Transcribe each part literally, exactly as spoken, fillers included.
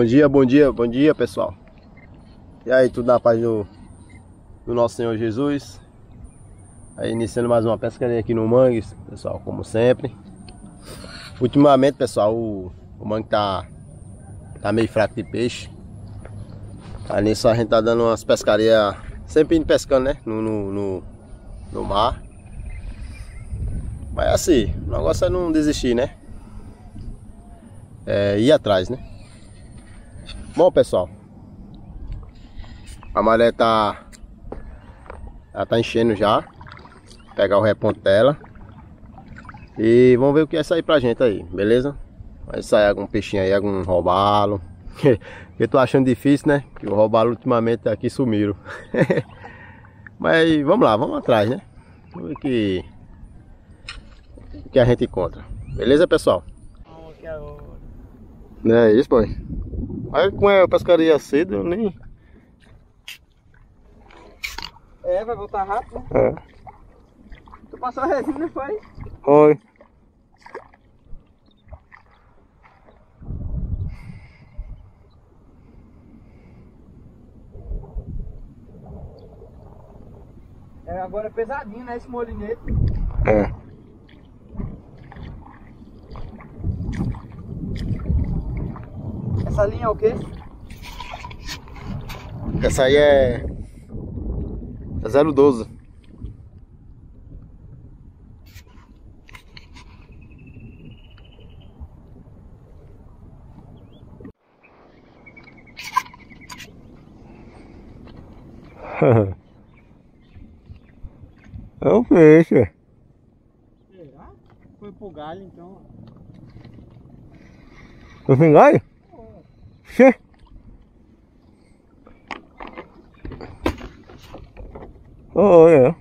Bom dia, bom dia, bom dia, pessoal. E aí, tudo na paz do, do nosso Senhor Jesus. Aí, iniciando mais uma pescaria aqui no Mangues, pessoal, como sempre. Ultimamente, pessoal, o, o mangue tá, tá meio fraco de peixe. Aí nisso a gente tá dando umas pescarias, sempre indo pescando, né, no, no, no, no mar. Mas assim, o negócio é não desistir, né? É ir atrás, né? Bom, pessoal, a maré tá, ela tá enchendo já. Vou pegar o reponto dela e vamos ver o que vai sair pra gente aí, beleza? Vai sair algum peixinho aí, algum robalo. Eu tô achando difícil, né? Que o robalo ultimamente aqui sumiram. Mas vamos lá, vamos atrás, né? Vamos ver o que, o que a gente encontra. Beleza, pessoal? Não é isso, pai? Aí como é a pescaria cedo, eu nem... É, vai voltar rápido, né? É. Tu passou a resina, foi? Oi. É, agora é pesadinho, né, esse molinete. É. Essa linha é o quê? Essa aí é... é zero doze. É um peixe. Será? Foi pro galho, então. Foi sem galho? Xê. Oh, é.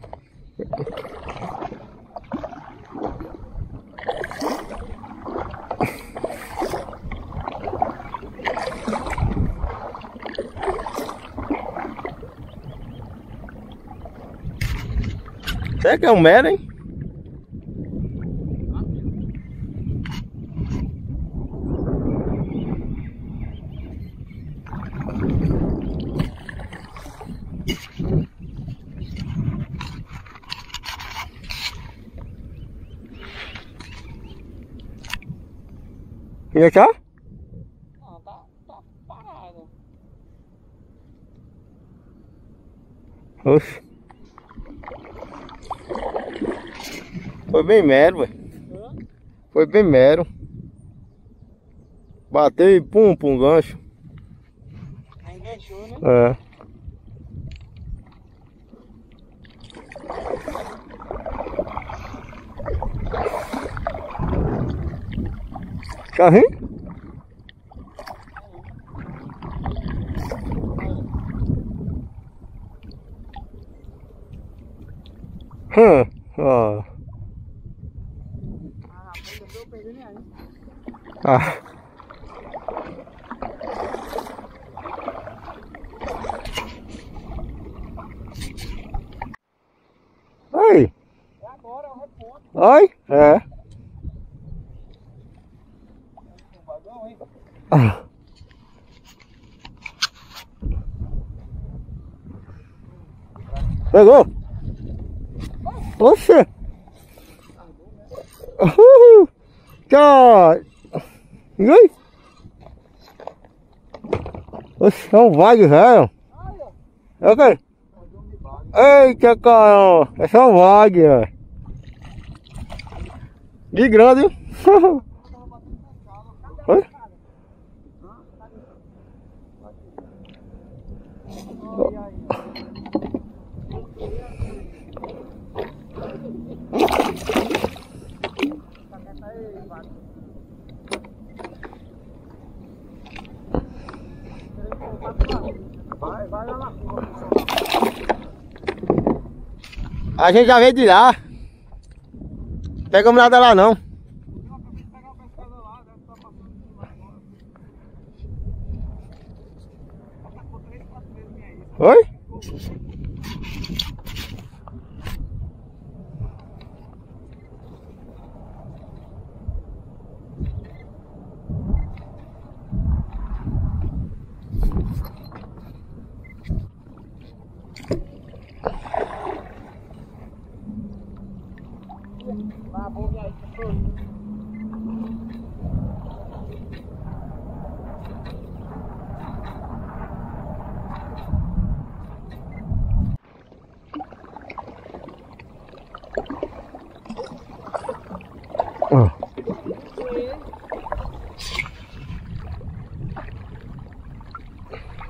Será que é um mero, hein? E achar? Não, tá, tá parado. Oxe. Foi bem mero, velho. Foi bem mero. Bateu e pum, pum, gancho. Aí enganchou, né? É. Carrinho? Hum, ó. Ah, rapaz, eu tô perdendo aí. Ah. Aí. É agora, o reponto. Oi? É. Um vagão, hein? Ah. Pegou? Oxe! Uhul! Tchau! E aí? Oxe, é um vague, velho. É o quê? Eita, cara! É só um vague, velho. De grande, hein? Oi? Vai, vai lá na rua. A gente já veio de lá. Pegamos nada lá não. Oi?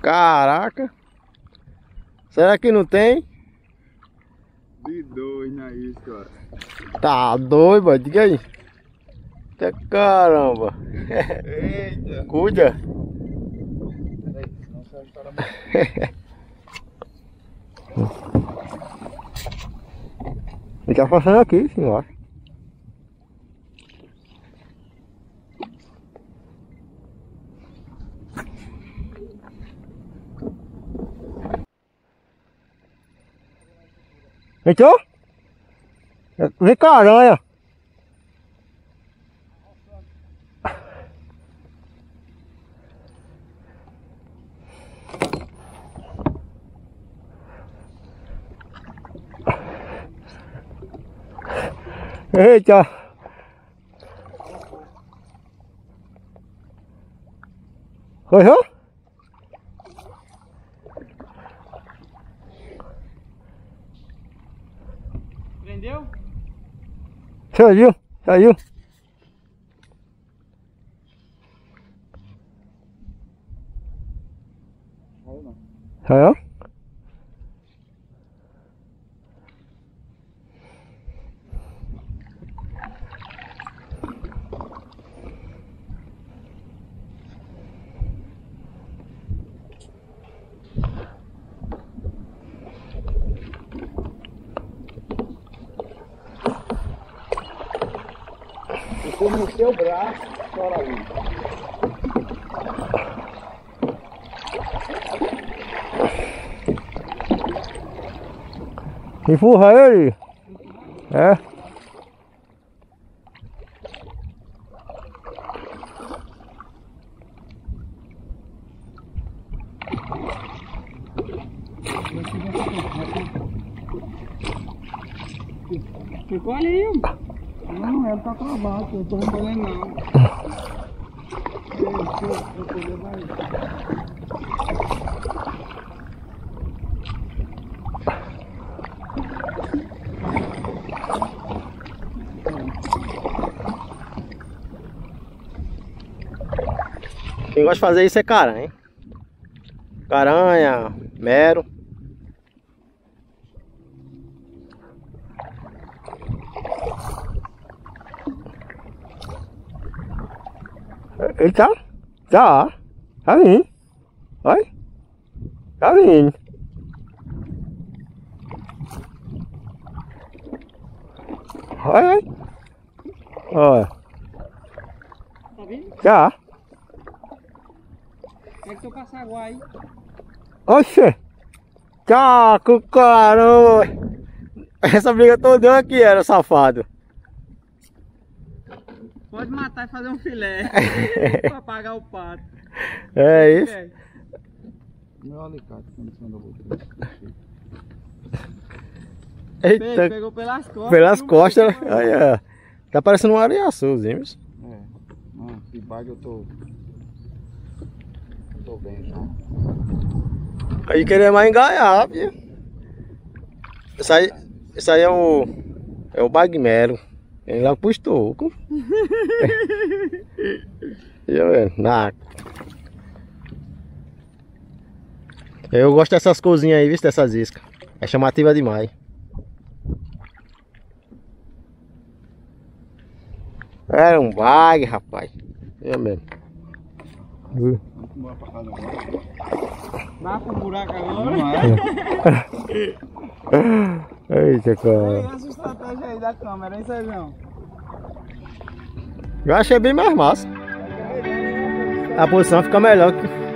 Caraca. Será que não tem? De dois na isca, ó. Tá doido, mano. Diga aí. Eita caramba. Eita. Cuida. Peraí, senão você vai estourar muito. Ele tá passando aqui, senhor. Então? Vem cá, aranha. Eita! Correu? Prendeu? Saiu, saiu. Saiu não. Saiu? Ficou no seu braço, chora aí. Empurra ele. É. Ficou ali, ó. Não, ela tá travada, eu tô recolhendo não. Deixa eu pegar mais. Quem gosta de fazer isso é caranha, hein? Caranha, mero. Ele tá? Tá. Tá vindo. Olha. Tá vindo. Olha, olha. Olha. Tá vindo? Tá. Como é que tu passa água aí? Oxe. Tá com caramba. Essa briga toda aqui era, safado. Pode matar e fazer um filé pra pagar o pato. É isso. Meu alicate começando a botar. Eita. Pegou pelas costas. Pelas costas. Olha. Tá parecendo um areiaçuzinho. É. Não, que bag eu tô. Eu tô bem já. Aí querer mais enganhar, filho. Isso aí, isso aí é o. É o bagmero. Ele lá pro estoco. Eu, na. Eu gosto dessas cozinhas aí, viu? Dessas iscas. É chamativa demais. Era um bag, rapaz. Eu mesmo. Uh. Vamos pra casa agora. Vai pro buraco agora. Não é? Eita, cara. Essa estratégia aí da câmera, hein, Sérgio? Eu achei bem mais massa. A posição fica melhor que...